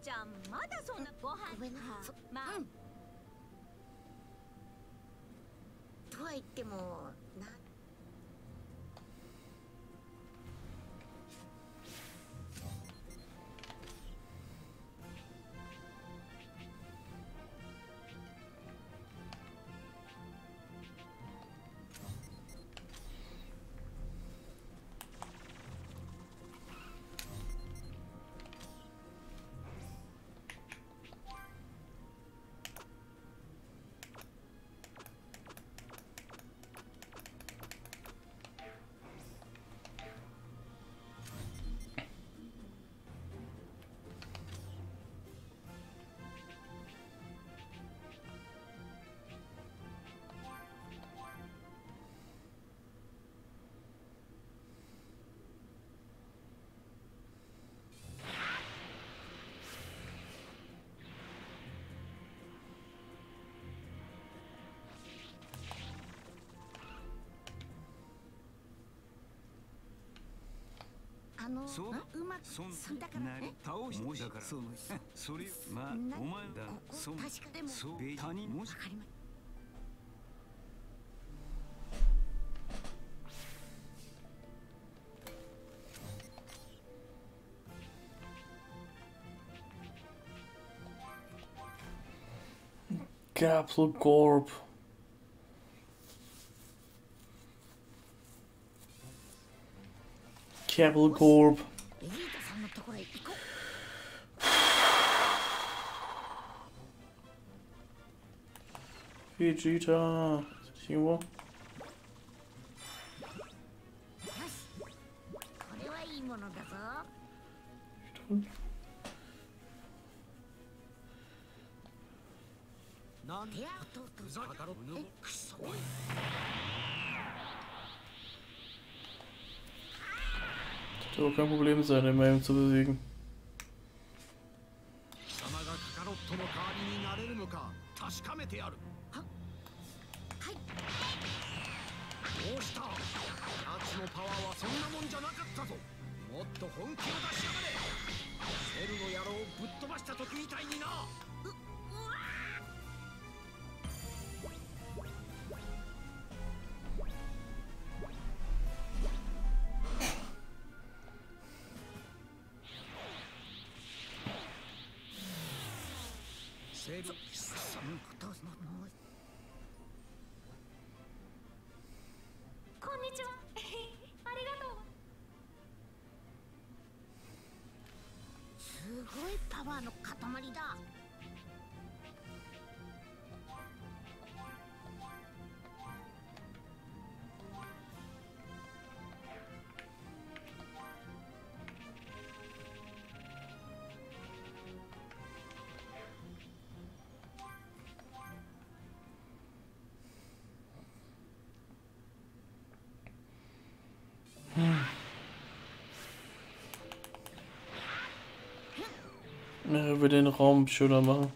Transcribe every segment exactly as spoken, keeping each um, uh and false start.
ちゃんまだそんなご飯か。まあ、 とは言ってもな。あのそううまくそんだからな倒しもだからそのそれまあお前だそん確かでもそう他人もしわかりま Capital Corp. Capital Corp. ベジータさんのところへ行こう。 Vegeta. Irgendwo? よし、これはいいものだぞ。 なんいや、とうとうふざけろえくそい Sollte aber kein Problem sein, den Mame zu besiegen. 貴様がカカロットの代わりになれるのか確かめてやる。 はい。 どうした？奴のパワーはそんなもんじゃなかったぞ。もっと本気を出しやがれ。セルの野郎をぶっ飛ばした時みたいにな。セル、 どうすのもうこんにちは。ありがとう。 すごいパワーの塊だ。 Er will den Raum schöner machen.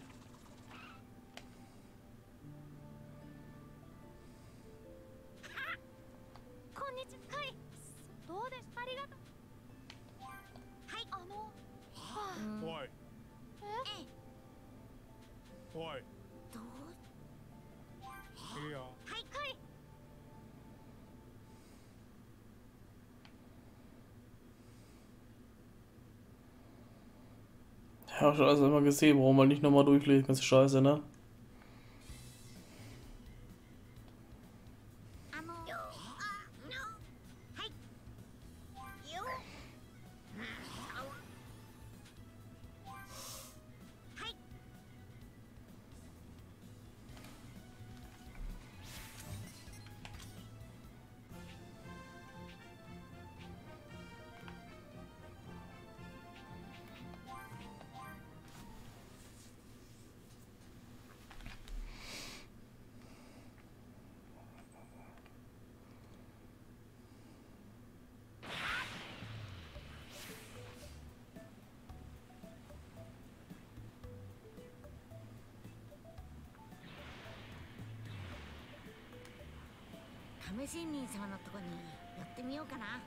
こんにちは。はい。どうです。ありがとう。はい。あの。はあ。 おい。 え。 おい。 どういや。 はいはい。 Ja, schon alles einmal gesehen, warum man nicht nochmal durchlesen, ist scheiße, ne? あのあのはいよはい亀仙人様のとこに寄ってみようかな。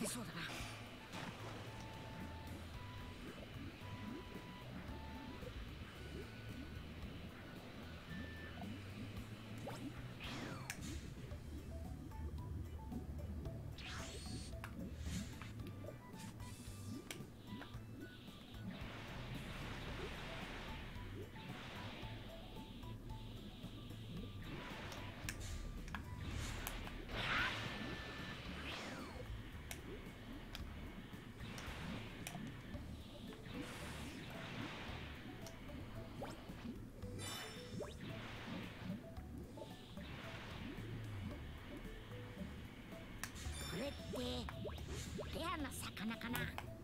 てそうだな。これってレアな魚かな。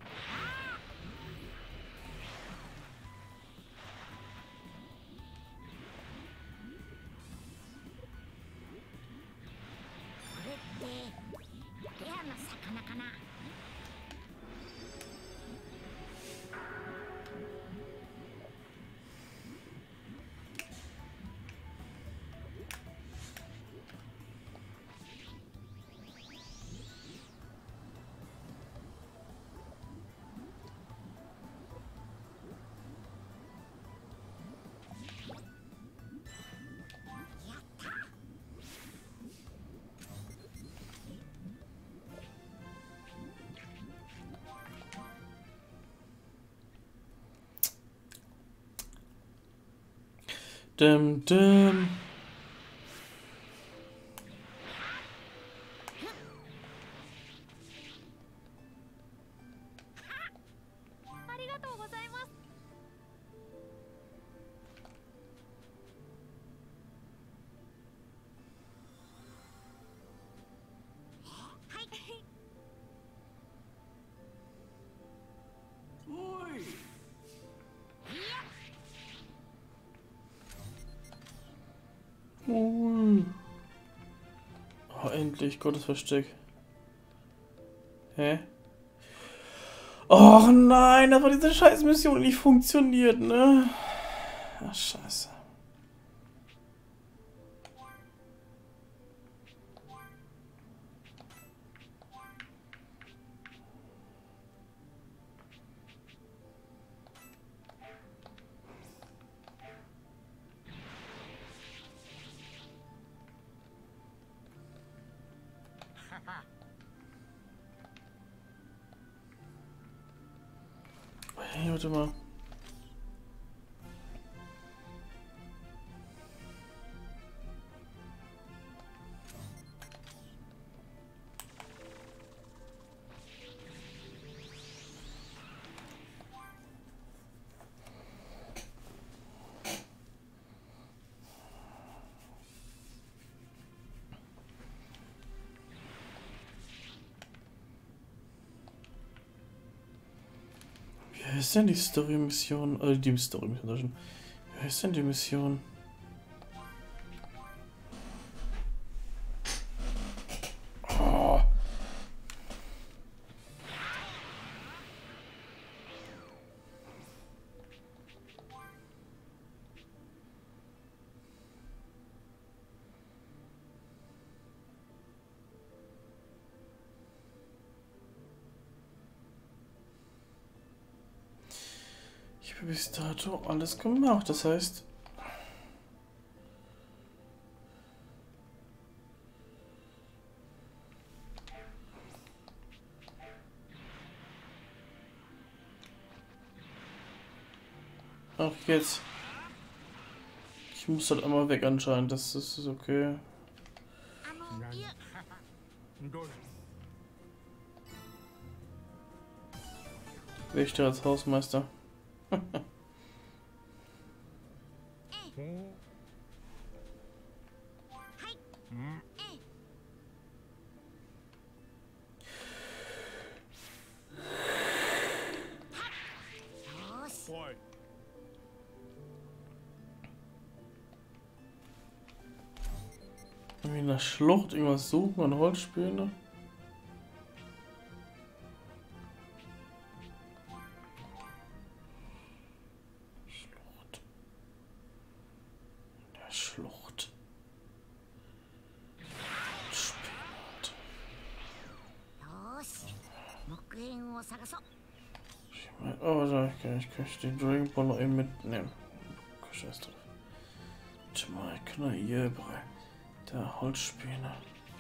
これってレアな魚かな。 Dim, dim. ありがとうございます。はい。 おい。 Ui. Oh, endlich, Gottes Versteck. Hä? Oh nein, das war diese scheiß Mission, die nicht funktioniert, ne? Ach, scheiße. Hey, warte mal. Wie ist denn die Story-Mission? Also die Story-Mission. Wie ist denn die Mission? Oh. Ich habe bis dato alles gemacht, das heißt... Ach, jetzt. Ich muss halt einmal weg anscheinend, das ist okay. あの、いや、 どうだ。 Wächter als Hausmeister. よーし。 おい。 Irgendwie in der Schlucht irgendwas suchen an Holzspäne. Schlucht. In der Schlucht. Späne. よーし。 Ich mein, oh, da kann ich, kann ich den Dragon Ball noch eben mitnehmen. Scheiß drauf. Jamaika, Jöbre. Der Holzspäne.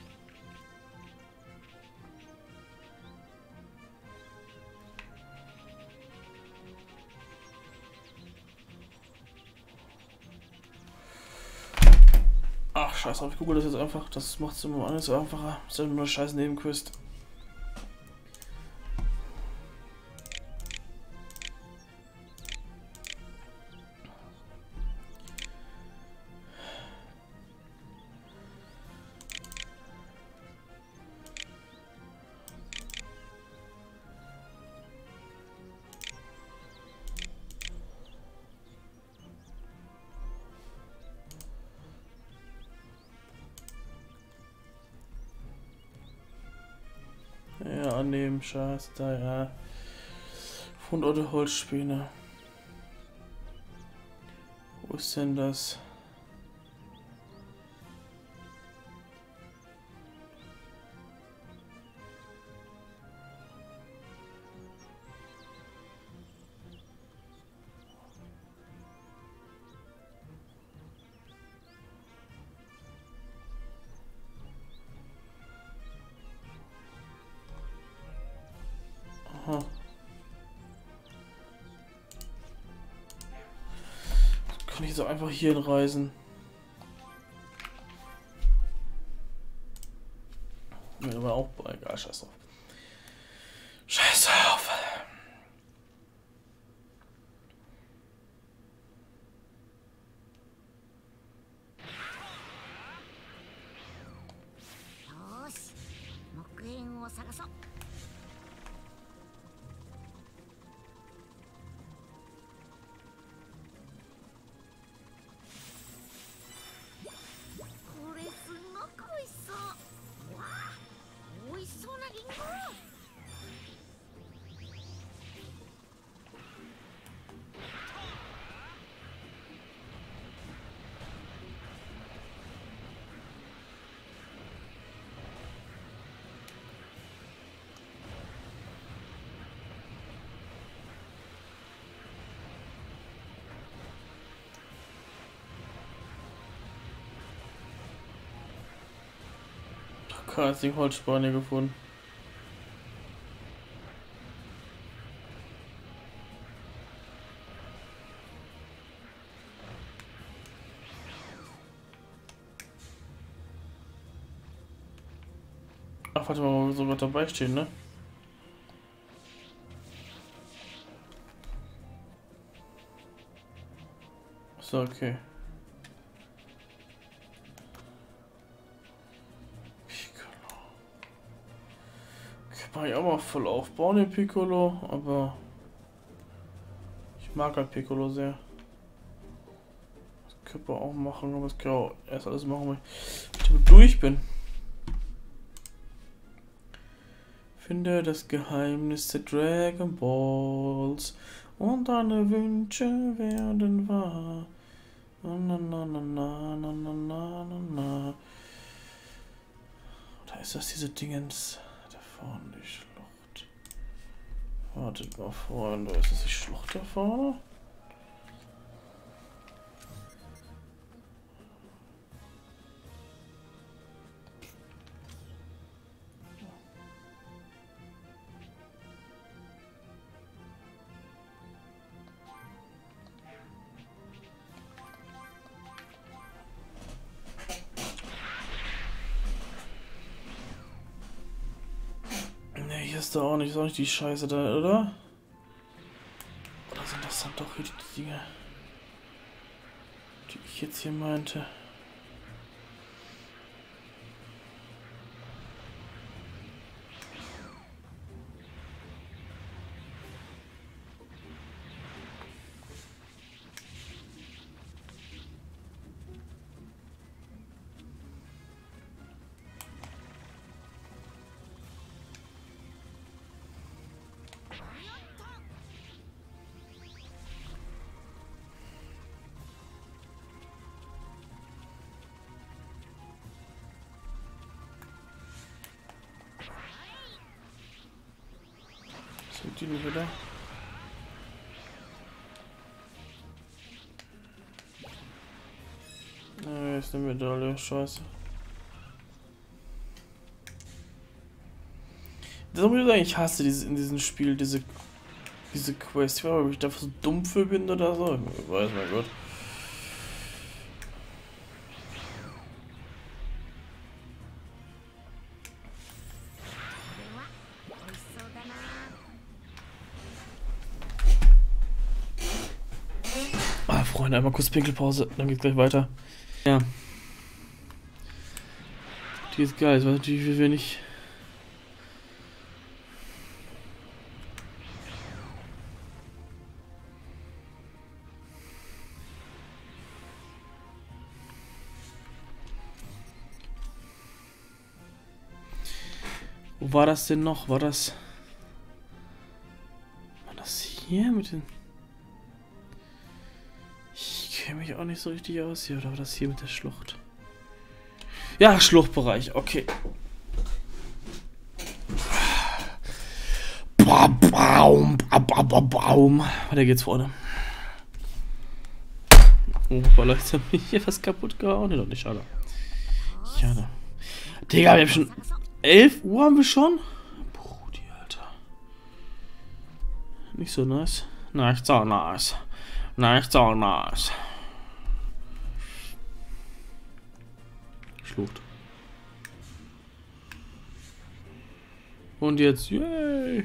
Ach, scheiß drauf, ich google das jetzt einfach. Das macht es immer alles einfacher. Das ist ja nur eine scheiß Nebenquest. Ja, annehmen, scheiß, da ja. Fund oder Holzspäne. Wo ist denn das? Aha. Kann ich jetzt auch einfach hier hinreisen? Ja, aber auch egal, scheiß drauf. Scheiß drauf. Casting Holzspäne gefunden. Ach, warte mal, wo sogar dabei stehen, ne? So, okay. Kann ich auch mal voll aufbauen, den Piccolo, aber ich mag halt Piccolo sehr. Das könnte man auch machen, aber das kann ich auch erst alles machen, wenn ich durch bin. Finde das Geheimnis der Dragon Balls und deine Wünsche werden wahr. Na na na na na na na na na na. Oder ist das diese Dingens? Vorne die Schlucht. Wartet mal, Freunde. Ist das die Schlucht da vorne? Hier ist da auch nicht, ist auch nicht die Scheiße da, oder? Oder sind das dann doch hier die Dinge, die ich jetzt hier meinte? nicht, oder? Ah, ist eine Medaille, scheiße. Das muss ich sagen, ich hasse diese, in diesem Spiel diese, diese Quest. Ich weiß nicht, ob ich da so dumm für bin oder so. Ich weiß, mein Gott. Ah, Freunde, einmal kurz Pinkelpause, dann geht's gleich weiter. Ja. Die ist geil, das weiß natürlich wie wenig. Wo war das denn noch? War das... War das hier mit den... Ich kenne mich auch nicht so richtig aus hier. Oder war das hier mit der Schlucht? Ja, Schluchtbereich. Okay. Baum, baum, baum, baum. Weiter geht's, Freunde. Oh, vielleicht hat mich hier was kaputt gehauen. Nee, doch nicht, schade. Schade. Digga, wir haben schon... elf Uhr haben wir schon? Brudi, Alter. Nicht so nice. Nicht so nice. Nicht so nice. Schlucht. Und jetzt, yay!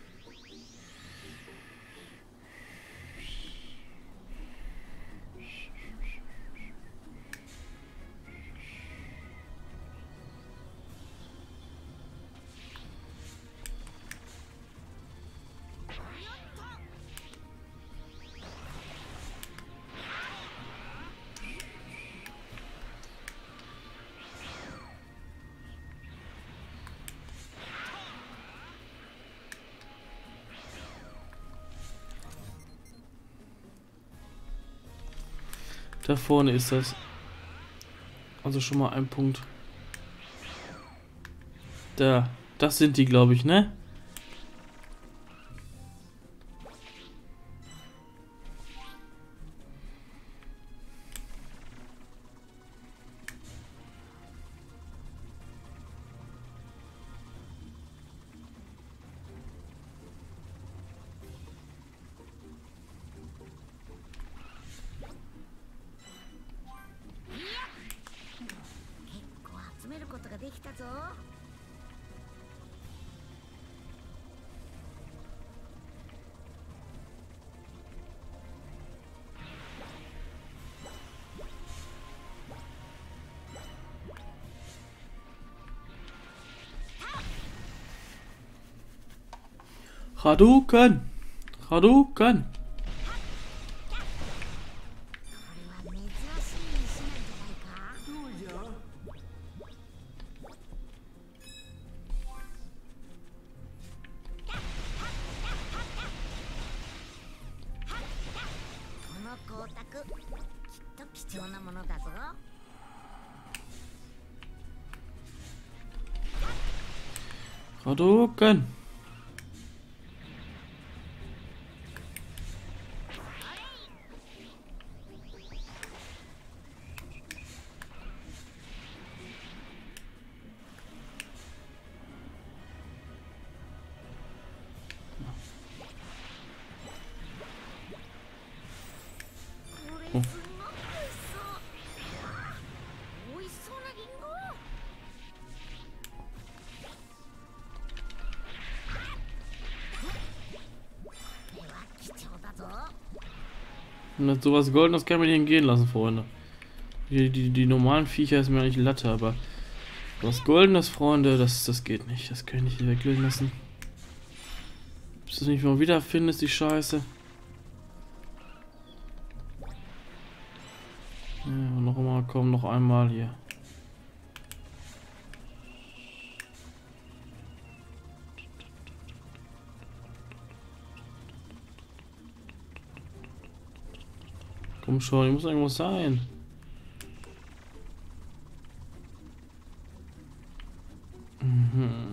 Da vorne ist das. Also schon mal ein Punkt. Da. Das sind die, glaube ich, ne? Hadouken! Hadouken! Hadouken! Oh. Und sowas Goldenes kann man nicht entgehen lassen, Freunde. Die, die, die normalen Viecher ist mir eigentlich Latte, aber was Goldenes, Freunde, das, das geht nicht. Das kann ich nicht weglegen lassen. Bis du es nicht mal wiederfindest, die Scheiße. Ja, noch einmal, komm, noch einmal hier. Komm schon, hier muss irgendwas sein. Mhm.